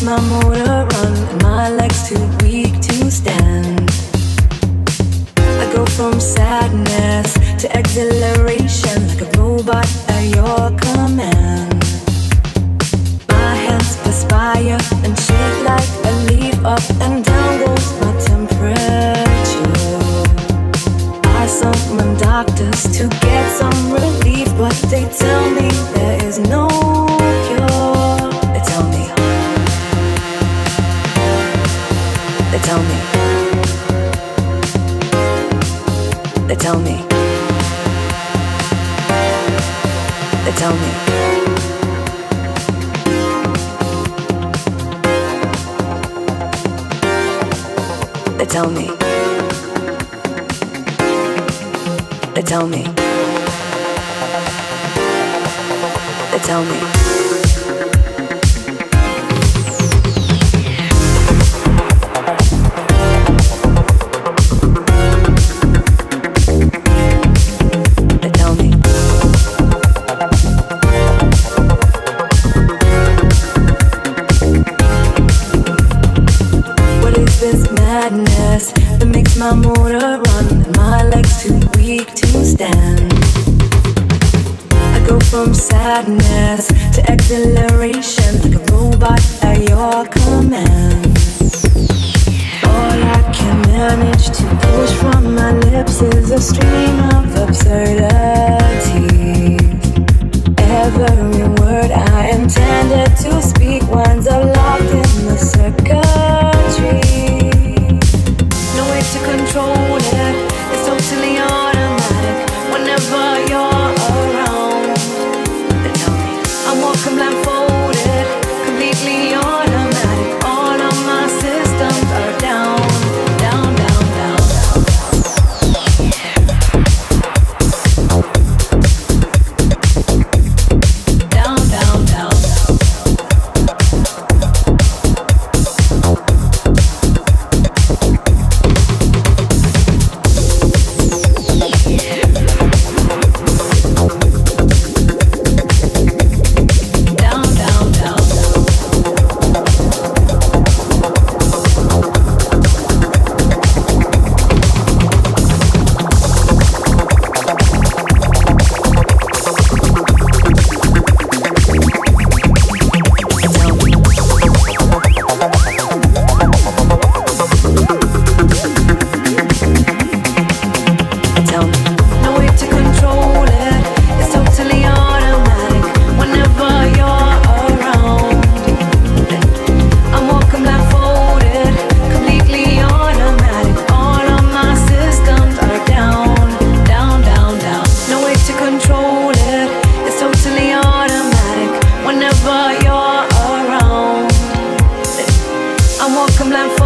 makes my motor run and my legs too weak to stand. I go from sadness to exhilaration, like a robot at your command. My hands perspire and shake like a leaf. Up and down goes my temperature. I summon doctors to get some relief, but they tell me there is no cure. They tell me. They tell me. They tell me. They tell me. They tell me. They tell me. They tell me. Madness that makes my motor run and my legs too weak to stand. I go from sadness to exhilaration, like a robot at your command. All I can manage to push from my lips is a stream of absurdities. Every word I intended to speak winds up locked in the circuitry. No way to control it, it's totally automatic. Whenever you're around, they tell me I'm walking blindfolded, completely automatic. All of my systems are down, down, down, down, down, down, down. I'm walking blindfolded.